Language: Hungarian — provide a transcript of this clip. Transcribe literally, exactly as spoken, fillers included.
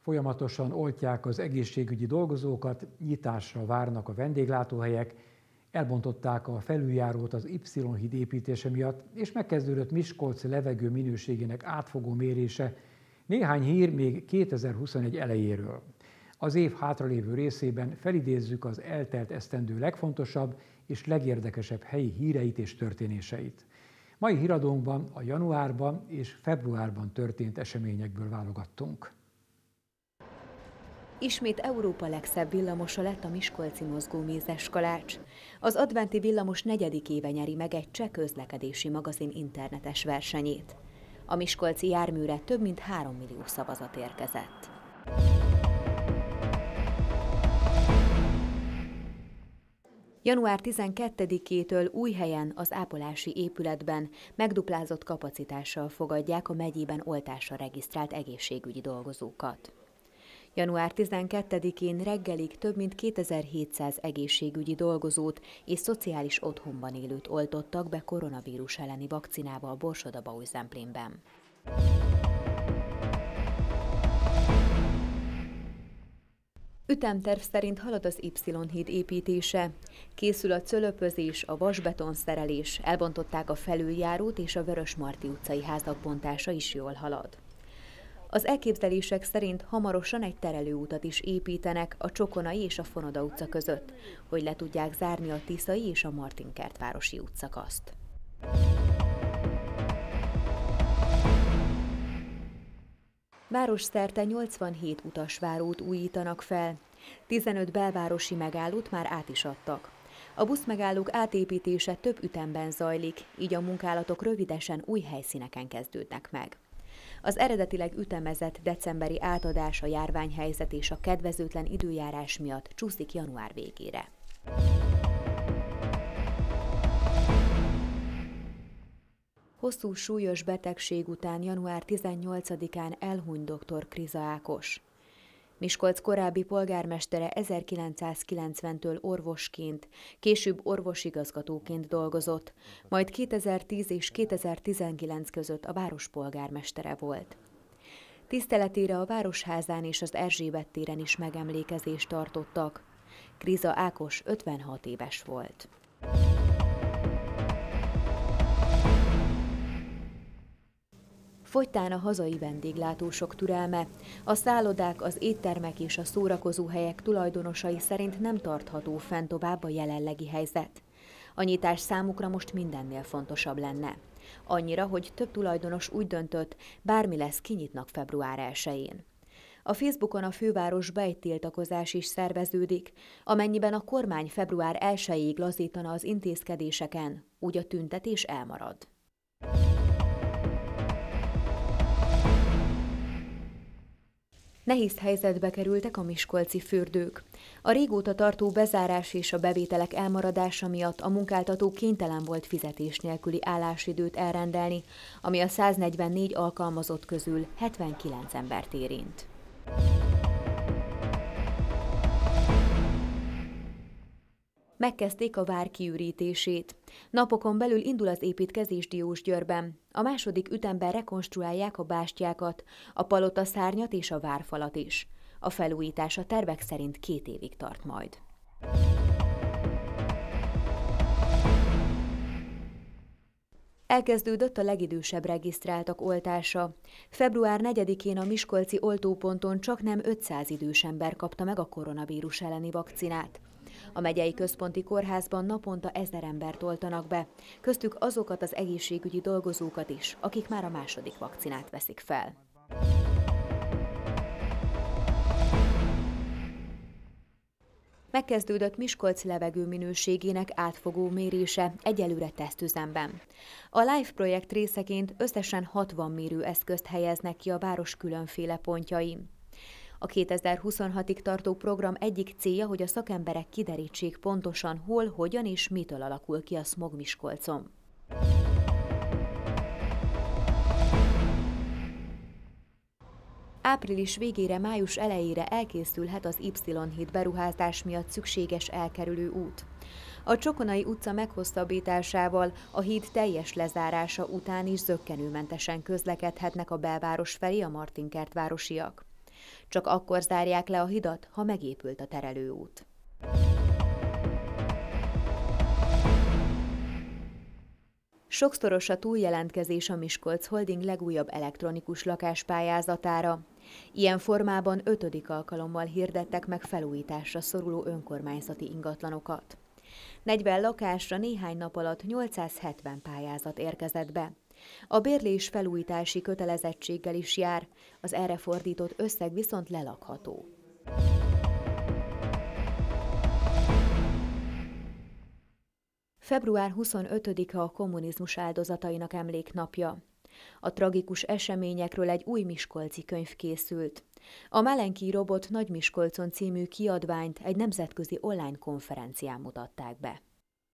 Folyamatosan oltják az egészségügyi dolgozókat, nyitásra várnak a vendéglátóhelyek, elbontották a felüljárót az Y-híd építése miatt, és megkezdődött Miskolc levegő minőségének átfogó mérése. Néhány hír még kétezer-huszonegy elejéről. Az év hátralévő részében felidézzük az eltelt esztendő legfontosabb és legérdekesebb helyi híreit és történéseit. Mai híradónkban a januárban és februárban történt eseményekből válogattunk. Ismét Európa legszebb villamosa lett a miskolci mozgómézes kalács. Az adventi villamos negyedik éve nyeri meg egy cseh közlekedési magazin internetes versenyét. A miskolci járműre több mint három millió szavazat érkezett. január tizenkettedikétől Újhelyen, az ápolási épületben megduplázott kapacitással fogadják a megyében oltásra regisztrált egészségügyi dolgozókat. január tizenkettedikén reggelig több mint kétezer-hétszáz egészségügyi dolgozót és szociális otthonban élőt oltottak be koronavírus elleni vakcinába a Borsod-Abaúj-Zemplénben. Ütemterv szerint halad az Y-híd építése. Készül a cölöpözés, a vasbeton szerelés, elbontották a felüljárót és a Vörösmarty utcai házak bontása is jól halad. Az elképzelések szerint hamarosan egy terelőútat is építenek a Csokonai és a Fonoda utca között, hogy le tudják zárni a Tiszai és a Martinkertvárosi útszakaszt. Városszerte nyolcvanhét utasvárót újítanak fel, tizenöt belvárosi megállót már át is adtak. A buszmegállók átépítése több ütemben zajlik, így a munkálatok rövidesen új helyszíneken kezdődnek meg. Az eredetileg ütemezett decemberi átadás a járványhelyzet és a kedvezőtlen időjárás miatt csúszik január végére. Hosszú súlyos betegség után január tizennyolcadikán elhunyt dr. Kriza Ákos. Miskolc korábbi polgármestere ezerkilencszázkilencventől orvosként, később orvosigazgatóként dolgozott, majd kétezer-tíz és kétezer-tizenkilenc között a város polgármestere volt. Tiszteletére a Városházán és az Erzsébet téren is megemlékezést tartottak. Kriza Ákos ötvenhat éves volt. Fogytán a hazai vendéglátósok türelme. A szállodák, az éttermek és a szórakozóhelyek tulajdonosai szerint nem tartható fenn tovább a jelenlegi helyzet. A nyitás számukra most mindennél fontosabb lenne. Annyira, hogy több tulajdonos úgy döntött, bármi lesz, kinyitnak február elsején. A Facebookon a fővárosba egy tiltakozás is szerveződik, amennyiben a kormány február elsejéig lazítana az intézkedéseken, úgy a tüntetés elmarad. Nehéz helyzetbe kerültek a miskolci fürdők. A régóta tartó bezárás és a bevételek elmaradása miatt a munkáltató kénytelen volt fizetés nélküli állásidőt elrendelni, ami a száznegyvennégy alkalmazott közül hetvenkilenc embert érint. Megkezdték a vár kiürítését. Napokon belül indul az építkezés Diósgyőrben. A második ütemben rekonstruálják a bástyákat, a palotaszárnyat és a várfalat is. A felújítás a tervek szerint két évig tart majd. Elkezdődött a legidősebb regisztráltak oltása. február negyedikén a miskolci oltóponton csaknem ötszáz idős ember kapta meg a koronavírus elleni vakcinát. A megyei központi kórházban naponta ezer embert oltanak be, köztük azokat az egészségügyi dolgozókat is, akik már a második vakcinát veszik fel. Megkezdődött Miskolc levegő minőségének átfogó mérése egyelőre tesztüzemben. A LIFE projekt részeként összesen hatvan mérőeszközt helyeznek ki a város különféle pontjain. A kétezer-huszonhatig tartó program egyik célja, hogy a szakemberek kiderítsék pontosan hol, hogyan és mitől alakul ki a szmog Miskolcon. Április végére, május elejére elkészülhet az Y-híd beruházás miatt szükséges elkerülő út. A Csokonai utca meghosszabbításával a híd teljes lezárása után is zökkenőmentesen közlekedhetnek a belváros felé a Martinkertvárosiak. Csak akkor zárják le a hidat, ha megépült a terelőút. Sokszoros a túljelentkezés a Miskolc Holding legújabb elektronikus lakáspályázatára. Ilyen formában ötödik alkalommal hirdettek meg felújításra szoruló önkormányzati ingatlanokat. negyven lakásra néhány nap alatt nyolcszázhetven pályázat érkezett be. A bérlés felújítási kötelezettséggel is jár, az erre fordított összeg viszont lelakható. február huszonötödike a kommunizmus áldozatainak emléknapja. A tragikus eseményekről egy új miskolci könyv készült. A Melenki Robot Nagymiskolcon című kiadványt egy nemzetközi online konferencián mutatták be.